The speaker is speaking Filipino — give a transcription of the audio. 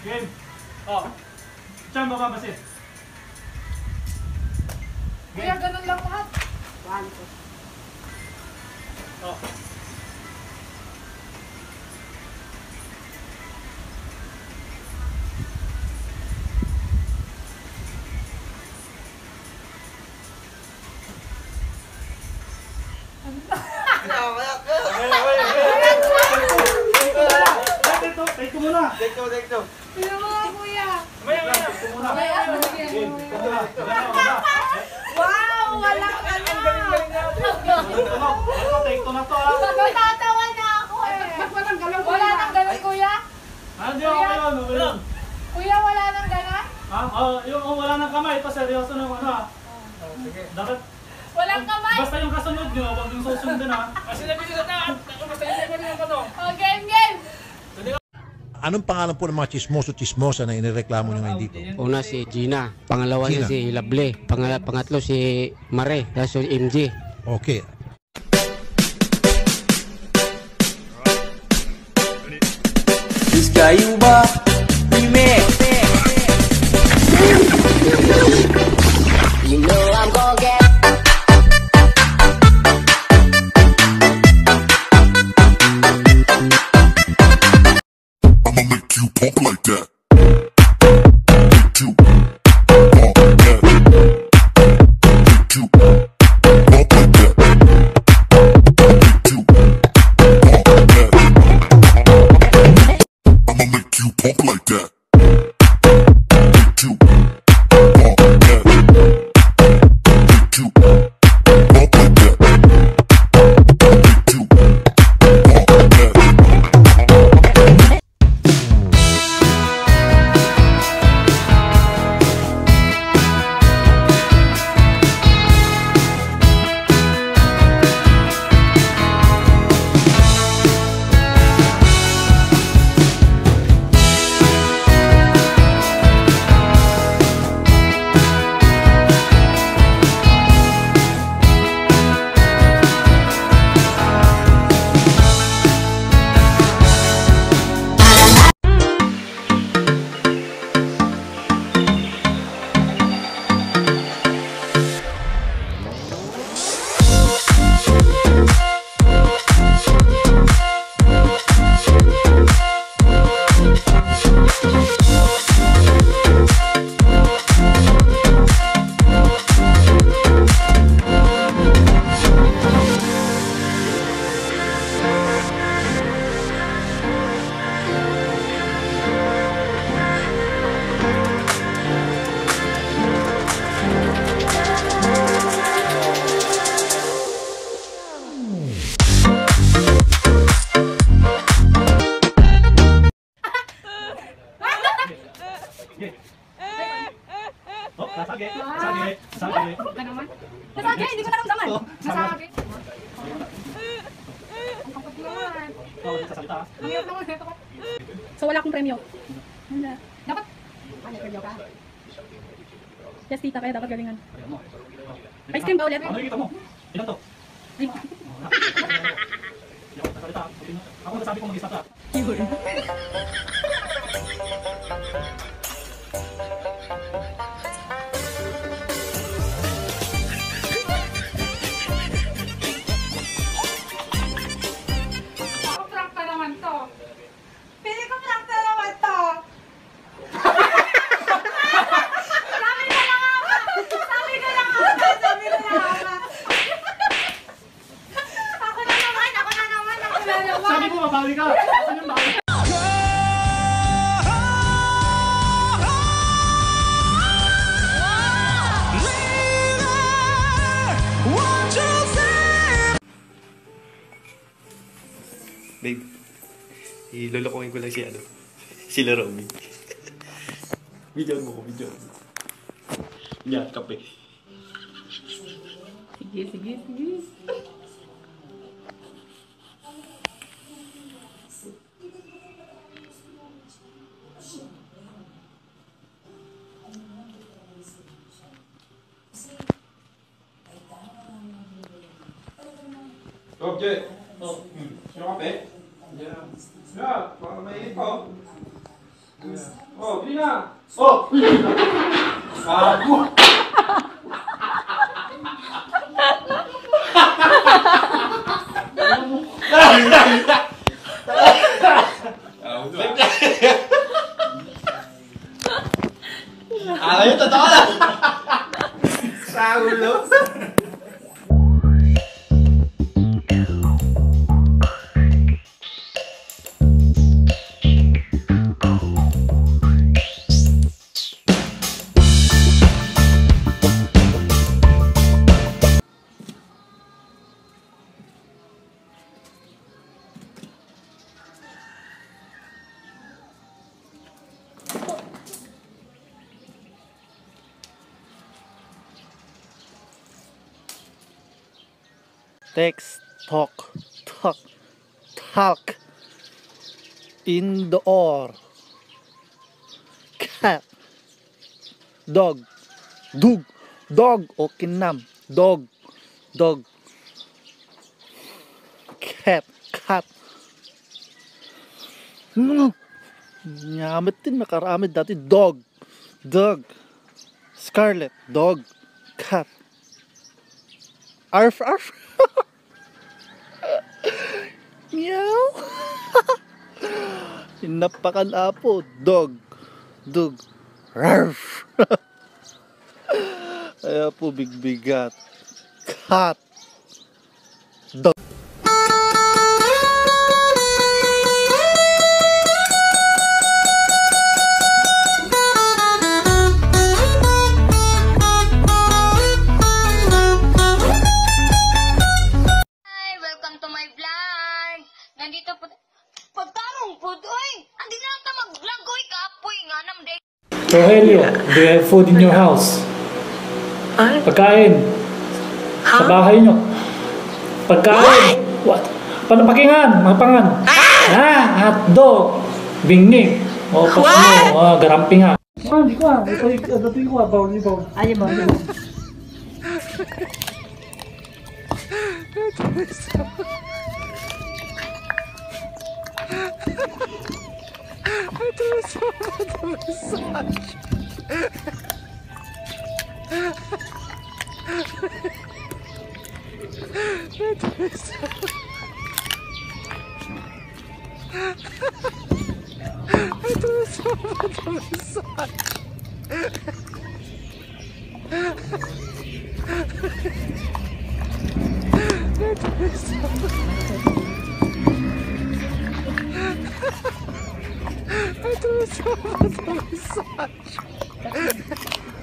Game. Oh. Diyan baba basi. Kaya ganun lang lahat. 1, 2. Oh. Take ko muna. Take two. Sino mga kuya? Take ko muna. Wow! Walang Take to na to. Natatawa na ako eh. Wala nang ganun kuya? Hindi ako kayo. Kuya, wala nang ganun? Yung wala nang kamay. Ito seryoso na ano ha. Dapat Walang kamay? basta yung kasunod nyo, huwag yung susundin ha. Kasi nabili na basta yung ano. Oh, game! Anong pangalan po ng mga chismoso-chismosa na inireklamo nyo ngayon dito? Una si Gina, pangalawa niya si Lable, pangatlo si Mare, tapos si MJ. Okay. Iskayuba Remix. You know I'm gonna get I'ma make you pump like that. Make you pump like that. Make you pump like that. Make you pump like that. I'ma make you pump like that. Make you pump like that. Make you pump like that. Make you pump like that. Nasagi. Ka naman? Nasagi, hindi ko naramdaman. Nasagi. Ang kapag naman. Sasalita. Ang hirap naman. So wala akong premyo. Wala. Dapat, ano premyo ka? Yes, tita, kaya dapat galingan. Ice cream ba ulit? Ano nakikita mo? Ilan to? Ay, Hindi ako sasalita. Ako nasabi ko mag-isa ka. prank pa naman to. Pili ko prank na naman to. Sabi ko lang ako. Sabi ko lang ako. Ako na naman. Sabi ko mabawi ka. Ano yung bawi? Babe, ilolokohin ko lang sila Robby. Video mo. Yan, kape. Sige. Okay. Sino kape? Yeah. Yeah, para mainit pa. Oh, bili na! Oh! Gago! Yun, totoo lang. Sa ulo. Text, talk, indoor, cat, dog, o kinam, dog, cat, nyamit din makaramid dati, dog, scarlet, dog, cat, arf, meow. Napakalapo, dog, rarf. Kaya po bigbigat, cat, dog. Welcome to my vlog. Nandito po. Pagtarong po, oy. Andi na lang ta mag-vlog, oy. Kapoy nga nam day. Rogelio, do you have food in your house? Pagkain. Sa bahay nyo. Pagkain. What? Panapakingan, mapangan. Hotdog. Bingi. O, garamping ha. Hindi ko ha. Dati ko ha. Bawal. Ay, ba? Ito